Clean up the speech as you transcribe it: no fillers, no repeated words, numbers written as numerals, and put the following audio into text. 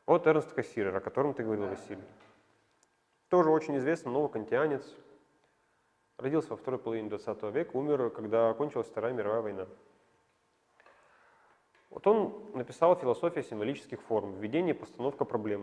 от Эрнста Кассирера, о котором ты говорил, Василий. Тоже очень известный новокантианец. Родился во второй половине 20 века, умер, когда окончилась Вторая мировая война. Вот он написал «Философия символических форм. Введение и постановка проблем».